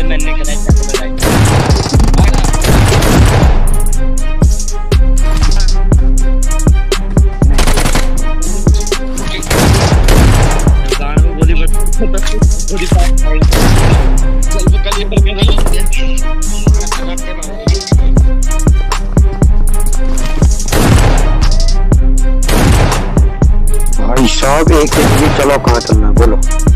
मैंने कनेक्ट लगाई। गान में गोली गोली चल कल पर भाई साहब एक चलो कहाँ चलना बोलो।